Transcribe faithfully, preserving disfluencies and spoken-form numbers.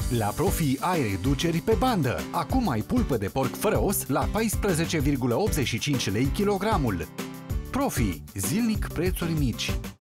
La Profi ai reduceri pe bandă. Acum ai pulpă de porc fără os la paisprezece virgulă optzeci și cinci lei kilogramul. Profi. Zilnic prețuri mici.